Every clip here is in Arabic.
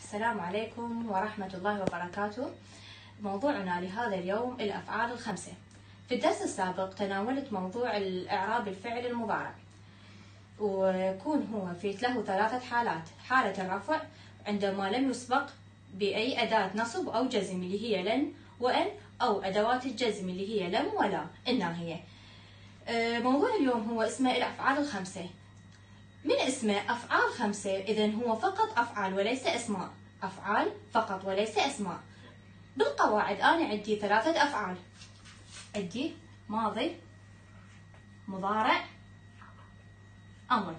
السلام عليكم ورحمة الله وبركاته. موضوعنا لهذا اليوم الأفعال الخمسة. في الدرس السابق تناولت موضوع الإعراب الفعل المضارع، ويكون هو له ثلاثة حالات: حالة الرفع عندما لم يسبق بأي أداة نصب أو جزم اللي هي لن وأن، أو أدوات الجزم اللي هي لم ولا الناهية. موضوع اليوم هو اسمه الأفعال الخمسة. من اسمه أفعال خمسة، إذن هو فقط أفعال وليس أسماء، أفعال فقط وليس أسماء. بالقواعد أنا عندي ثلاثة أفعال، عندي ماضي، مضارع، أمر.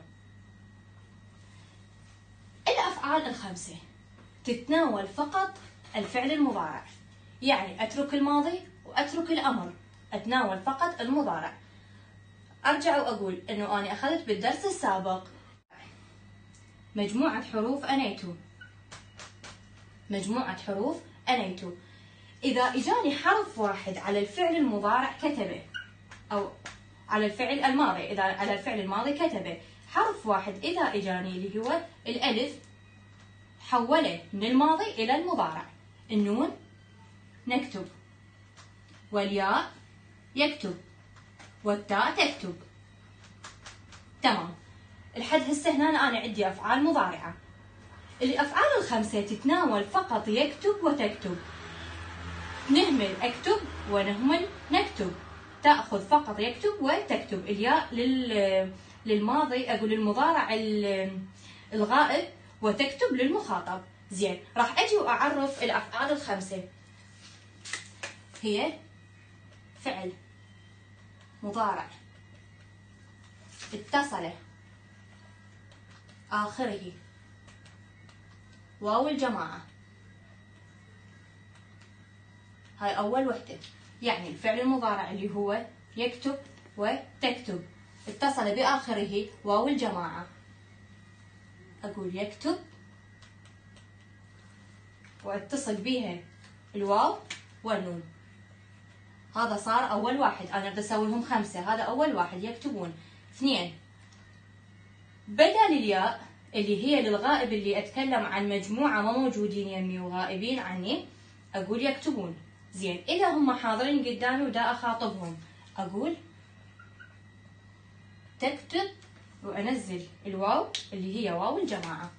الأفعال الخمسة تتناول فقط الفعل المضارع، يعني أترك الماضي وأترك الأمر، أتناول فقط المضارع. أرجع وأقول إنه أنا أخذت بالدرس السابق مجموعة حروف أنيتو، مجموعة حروف أنيتو. إذا إجاني حرف واحد على الفعل المضارع كتبه، أو على الفعل الماضي، إذا على الفعل الماضي كتبه حرف واحد، إذا إجاني اللي هو الألف حوله من الماضي إلى المضارع. النون نكتب، والياء يكتب، والتاء تكتب. تمام. لحد هسه هنا أنا عندي أفعال مضارعة. الأفعال الخمسة تتناول فقط يكتب وتكتب. نهمل أكتب ونهمل نكتب. تأخذ فقط يكتب وتكتب. الياء للماضي، أقول المضارع الغائب، وتكتب للمخاطب. زين، راح أجي وأعرف الأفعال الخمسة. هي فعل مضارع اتصل آخره واو الجماعة، هاي أول وحدة. يعني الفعل المضارع اللي هو يكتب وتكتب اتصل بآخره واو الجماعة، أقول يكتب واتصل بها الواو والنون. هذا صار أول واحد. أنا بدي أسويهم خمسة، هذا أول واحد يكتبون. اثنين، بدل الياء اللي هي للغائب، اللي أتكلم عن مجموعة ما موجودين يمي وغائبين عني، أقول يكتبون. زين، إذا هم حاضرين قدامي ودا أخاطبهم، أقول تكتب وأنزل الواو اللي هي واو الجماعة.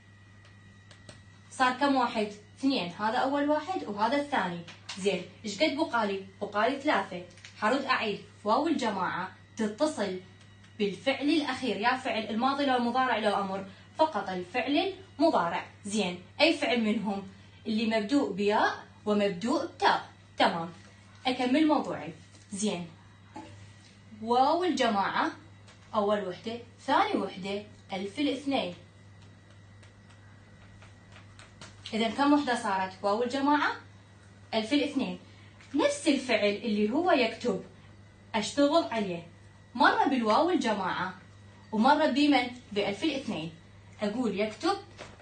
صار كم واحد؟ اثنين، هذا أول واحد وهذا الثاني. زين، إيش قد بقالي؟ بقالي ثلاثة. حرد أعيد واو الجماعة تتصل بالفعل الأخير، يا فعل الماضي لو المضارع لو أمر، فقط الفعل المضارع. زين، أي فعل منهم؟ اللي مبدوء بياء ومبدوء بتاء. تمام، أكمل موضوعي. زين، واو الجماعة أول وحدة، ثاني وحدة ألف الاثنين. إذا كم وحدة صارت؟ واو الجماعة ألف الاثنين. نفس الفعل اللي هو يكتب أشتغل عليه، مرة بالواو الجماعة ومرة بمن؟ بألف الاثنين. أقول يكتب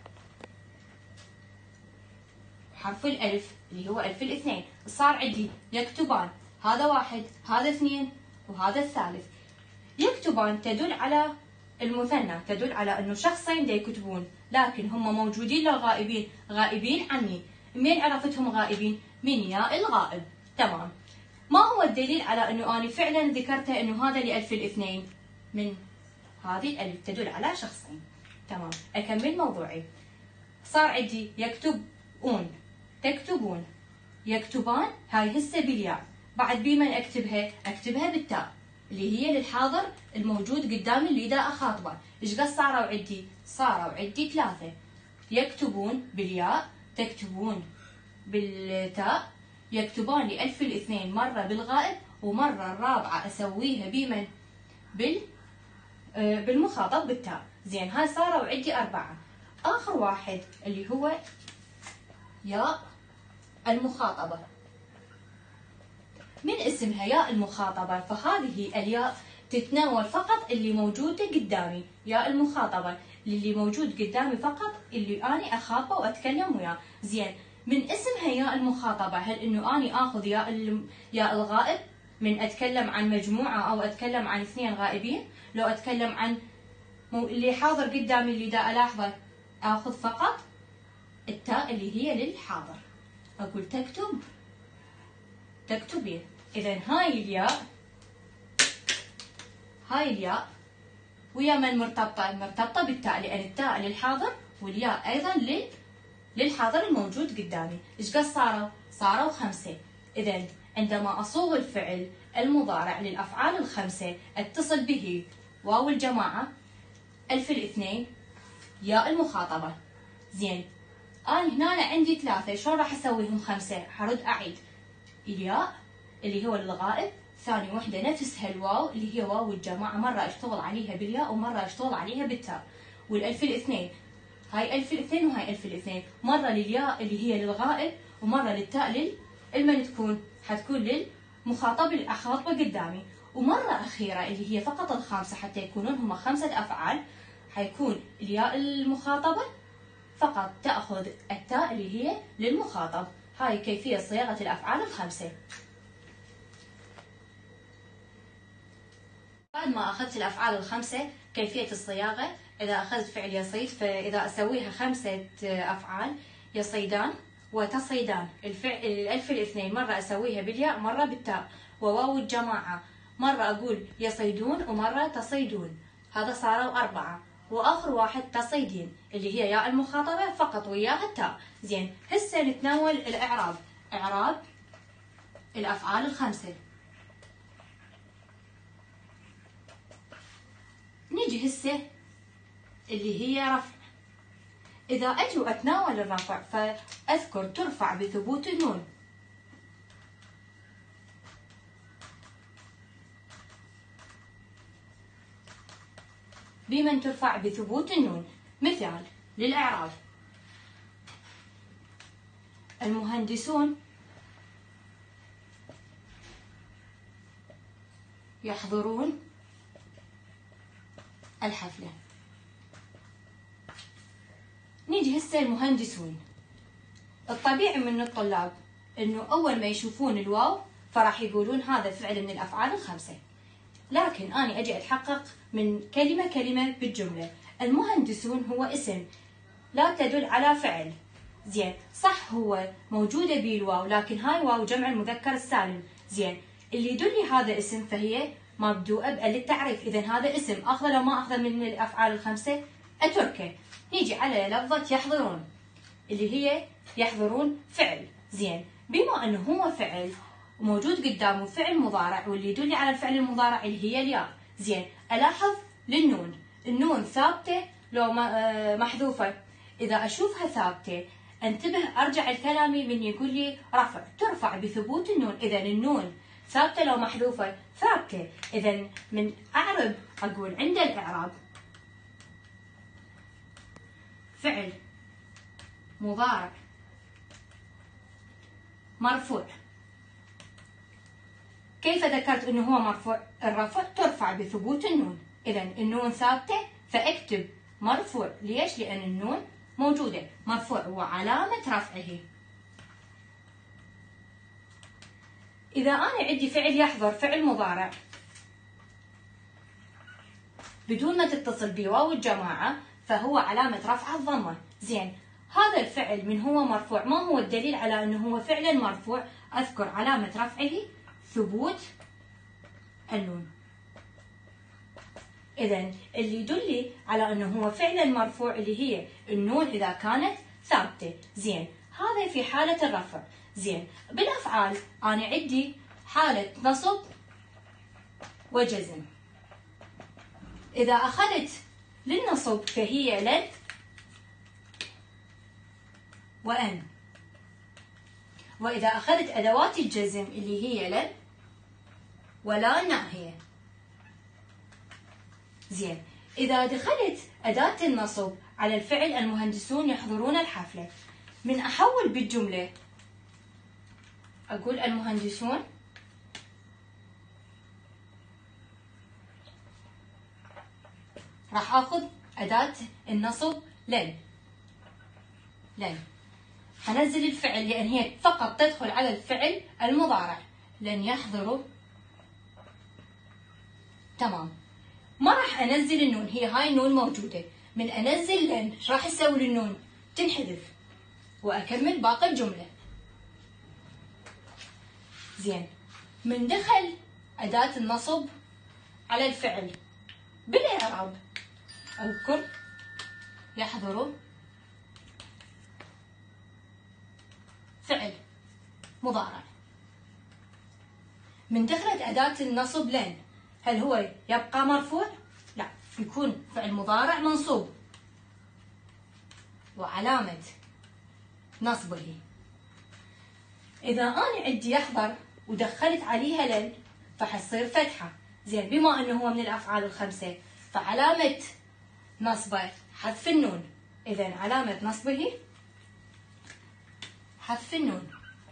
حرف الألف اللي هو ألف الاثنين. صار عندي يكتبان، هذا واحد، هذا اثنين، وهذا الثالث. يكتبان تدل على المثنى، تدل على أنه شخصين دا يكتبون، لكن هم موجودين للغائبين، غائبين عني. من عرفتهم غائبين؟ من ياء الغائب. تمام. ما هو الدليل على أنه أنا فعلا ذكرته أنه هذا لألف الاثنين؟ من هذه الألف تدل على شخصين. تمام، أكمل موضوعي. صار عندي يكتبون، تكتبون، يكتبان، هاي هسه بالياء. بعد بمن أكتبها؟ أكتبها بالتاء اللي هي للحاضر الموجود قدامي اللي دا أخاطبه. إيش قد صاروا عندي؟ صاروا عندي ثلاثة. يكتبون بالياء، تكتبون بالتاء، يكتبان لألف الاثنين مرة بالغائب، ومرة الرابعة أسويها بمن؟ بالمخاطب بالتاء. زين، هاي صاروا عندي أربعة. آخر واحد اللي هو ياء المخاطبة. من اسمها ياء المخاطبة، فهذه الياء تتناول فقط اللي موجودة قدامي، ياء المخاطبة اللي موجود قدامي فقط اللي أنا أخاطبه وأتكلم وياه. زين، من اسمها ياء المخاطبة، هل إنه أنا آخذ ياء الغائب من أتكلم عن مجموعة أو أتكلم عن اثنين غائبين؟ لو أتكلم عن اللي حاضر قدامي اللي دا ألاحظه، آخذ فقط التاء اللي هي للحاضر. أقول تكتب، تكتبين. إذا هاي الياء ويا من مرتبطة بالتاء، لأن التاء للحاضر والياء أيضا للحاضر الموجود قدامي. إيش قد صاروا 5. إذا عندما أصوغ الفعل المضارع للأفعال الخمسة اتصل به واو الجماعة، ألف الاثنين، ياء المخاطبة. زين، أنا هنا عندي 3، شلون راح أسويهم 5؟ حرد أعيد. الياء اللي هو للغائب، ثاني وحدة نفسها الواو اللي هي واو الجماعة، مرة أشتغل عليها بالياء ومرة أشتغل عليها بالتاء. والألف الاثنين، هاي ألف الاثنين وهاي ألف الاثنين، مرة للياء اللي هي للغائب ومرة للتاء لمن حتكون للمخاطب اللي أخاطبه قدامي. ومرة أخيرة اللي هي فقط الخامسة، حتى يكونون هم 5 أفعال، حيكون الياء المخاطبة فقط تأخذ التاء اللي هي للمخاطب. هاي كيفية صياغة الأفعال الخمسة. بعد ما أخذت الأفعال الخمسة كيفية الصياغة، إذا أخذت فعل يصيد فإذا أسويها 5 أفعال: يصيدان وتصيدان. الألف الاثنين مرة أسويها بالياء مرة بالتاء. وواو الجماعة مرة أقول يصيدون ومرة تصيدون، هذا صاروا 4. وآخر واحد تصيدين اللي هي ياء المخاطبة فقط وياها التاء. زين، هسه نتناول الإعراب، إعراب الأفعال الخمسة. نيجي هسه اللي هي رفع. إذا أجوا أتناول الرفع فأذكر ترفع بثبوت النون. بمن ترفع بثبوت النون؟ مثال للإعراب: المهندسون يحضرون الحفلة. نيجي هسه المهندسون. الطبيعي من الطلاب انه اول ما يشوفون الواو فراح يقولون هذا فعل من الافعال الخمسة، لكن انا اجي اتحقق من كلمة كلمة بالجملة. المهندسون هو اسم لا تدل على فعل. زين، صح هو موجودة به الواو، لكن هاي واو جمع المذكر السالم. زين، اللي يدل لي هذا اسم فهي مبدوءة بأل التعريف. إذا هذا اسم أخذه لو ما أخذه من الأفعال الخمسة أتركه. نيجي على لفظة يحضرون اللي هي يحضرون فعل. زين، بما أنه هو فعل وموجود قدامه فعل مضارع، واللي يدل على الفعل المضارع اللي هي الياء. زين، ألاحظ للنون، النون ثابتة لو محذوفة. إذا أشوفها ثابتة انتبه أرجع لكلامي من يقول لي رفع، ترفع بثبوت النون. إذا النون ثابتة لو محذوفة ثابتة. إذا من أعرب أقول عند الإعراب فعل مضارع مرفوع. كيف ذكرت أنه هو مرفوع؟ الرفع ترفع بثبوت النون. إذا النون ثابتة فأكتب مرفوع. ليش؟ لأن النون موجودة. مرفوع وعلامة رفعه. إذا أنا عندي فعل يحضر، فعل مضارع بدون ما تتصل بواو الجماعة فهو علامة رفعه الضمة. زين، هذا الفعل من هو مرفوع، ما هو الدليل على أنه هو فعلا مرفوع؟ أذكر علامة رفعه ثبوت النون. إذا اللي يدل على أنه هو فعلا مرفوع اللي هي النون إذا كانت ثابتة. زين، هذا في حالة الرفع. زين، بالأفعال أنا عندي حالة نصب وجزم. إذا أخذت للنصب فهي لن وأن، وإذا أخذت أدوات الجزم اللي هي لن ولا ناهية. زين، إذا دخلت أداة النصب على الفعل المهندسون يحضرون الحفلة، من أحول بالجملة أقول المهندسون راح أخذ أداة النصب لن. حنزل الفعل لأن هي فقط تدخل على الفعل المضارع. لن يحضروا. تمام، ما راح أنزل النون، هي هاي النون موجودة. من أنزل لن راح أسوي للنون تنحذف. وأكمل باقي الجملة. زين، من دخل أداة النصب على الفعل بالإعراب أذكر يحضر فعل مضارع. من دخلت أداة النصب لن، هل هو يبقى مرفوع؟ لا، يكون فعل مضارع منصوب وعلامة نصبه. إذا أنا عندي يحضر ودخلت عليها لن فحتصير فتحة. زين، بما أنه هو من الأفعال الخمسة فعلامة نصبه حذف النون. إذا علامة نصبه حذف النون.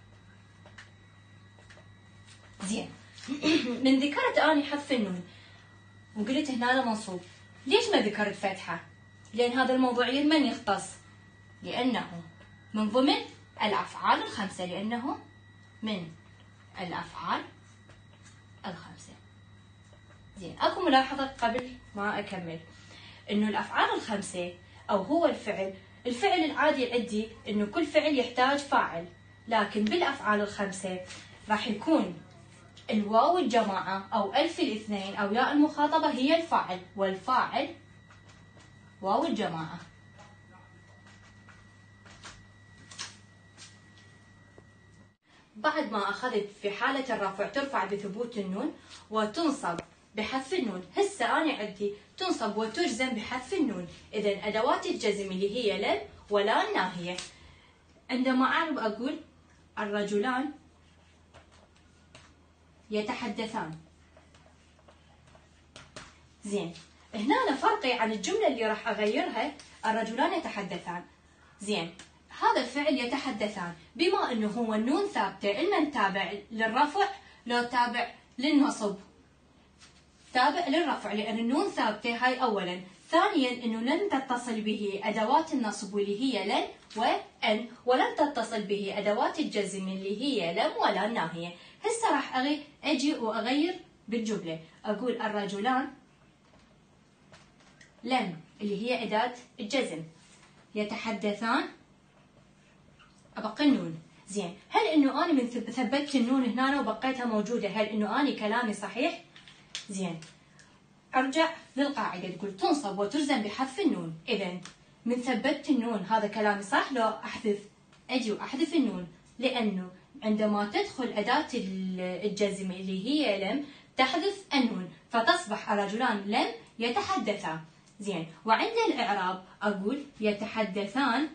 زين، من ذكرت أني حذف النون وقلت هنا منصوب، ليش ما ذكرت فتحة؟ لأن هذا الموضوع من يختص؟ لأنه من ضمن الأفعال الخمسة، لأنه من الأفعال الخمسة. زين، أكو ملاحظة قبل ما أكمل، إنه الأفعال الخمسة أو هو الفعل العادي عندي إنه كل فعل يحتاج فاعل، لكن بالأفعال الخمسة راح يكون الواو الجماعة أو ألف الاثنين أو ياء المخاطبة هي الفاعل، والفاعل واو الجماعة. بعد ما أخذت في حالة الرفع ترفع بثبوت النون وتنصب بحذف النون، هسه أنا عندي تنصب وتجزم بحذف النون. إذن أدوات الجزم اللي هي لن ولا الناهية. عندما أعرب أقول الرجلان يتحدثان. زين، هنا فرقي عن الجملة اللي راح أغيرها، الرجلان يتحدثان. زين، هذا الفعل يتحدثان بما أنه هو النون ثابتة، إما تابع للرفع لو تابع للنصب. تابع للرفع لأن النون ثابتة، هاي أولا. ثانيا أنه لن تتصل به أدوات النصب واللي هي لن وأن، ولن تتصل به أدوات الجزم اللي هي لم ولا الناهية. هسه راح أجي وأغير بالجملة، أقول الرجلان لم اللي هي أداة الجزم يتحدثان أبقى النون. زين، هل إنه أنا من ثبتت النون هنا وبقيتها موجودة، هل إنه أنا كلامي صحيح؟ زين، أرجع للقاعدة تقول تنصب وتجزم بحذف النون. إذن من ثبتت النون هذا كلامي صح؟ لو أحذف أجي وأحذف النون، لأنه عندما تدخل أداة الجزم اللي هي لم تحذف النون فتصبح الرجلان لم يتحدثان. زين، وعند الإعراب أقول يتحدثان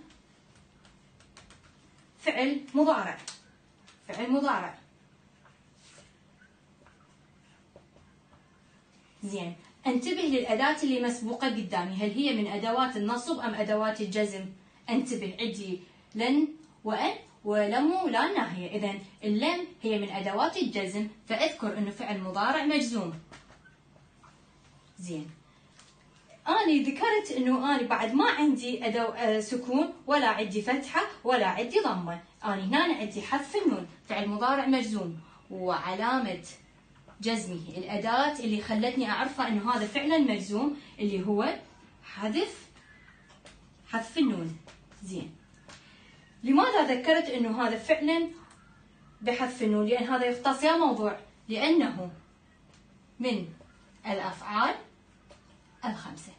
فعل مضارع. فعل مضارع. زين، انتبه للأداة اللي مسبوقة قدامي، هل هي من أدوات النصب أم أدوات الجزم؟ انتبه، عندي لن وأن ولم ولا الناهية. إذن اللم هي من أدوات الجزم، فأذكر إنه فعل مضارع مجزوم. زين، أنا ذكرت إنه أنا بعد ما عندي سكون ولا عندي فتحة ولا عندي ضمة، أنا هنا عندي حذف النون، فعل مضارع مجزوم، وعلامة جزمه الأداة اللي خلتني أعرفها إنه هذا فعلا مجزوم اللي هو حذف النون. زين، لماذا ذكرت إنه هذا فعلا بحذف النون؟ لأن هذا يختص يا موضوع، لأنه من الأفعال الخمسة.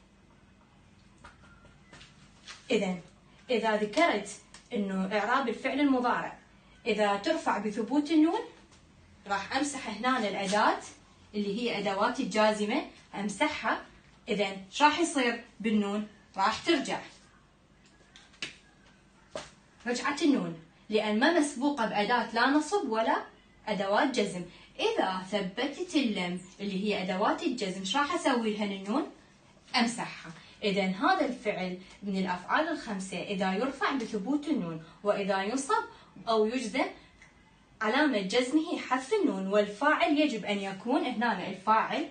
إذا ذكرت إنه إعراب الفعل المضارع إذا ترفع بثبوت النون راح أمسح هنا الأداة اللي هي أدوات الجازمة، أمسحها. إذن شو راح يصير بالنون؟ راح ترجع رجعت النون، لأن ما مسبوقة بأداة لا نصب ولا أدوات جزم. إذا ثبتت اللم اللي هي أدوات الجزم شو راح أسوي لها النون؟ أمسحها. إذن هذا الفعل من الأفعال الخمسة إذا يرفع بثبوت النون وإذا ينصب أو يجزم علامة جزمه حذف النون، والفاعل يجب أن يكون هنا الفاعل.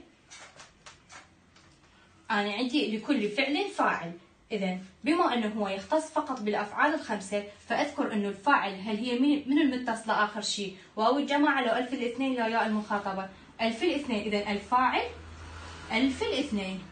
أنا عندي لكل فعل فاعل، إذن بما أنه هو يختص فقط بالأفعال الخمسة فأذكر أنه الفاعل هل هي من المتصلة آخر شيء؟ واو الجماعة لو ألف الاثنين لو ياء المخاطبة ألف الاثنين. إذن الفاعل ألف الاثنين.